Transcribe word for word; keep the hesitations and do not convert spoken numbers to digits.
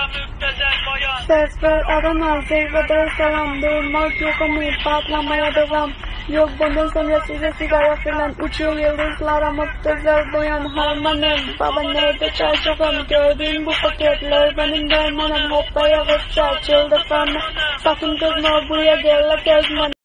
Sesler arana zirvede selam. Durmak yok umut patlamaya devam. Yok bundan sonra size sigara filan. Uçuyor yıldızlara müptezel duyan harmanım. Baba nerede çarşafım? Gördüğüm bu paketler benim dermanım. Hoppaya vursa çıldı sana. Sakın kızma buraya gel la kezman.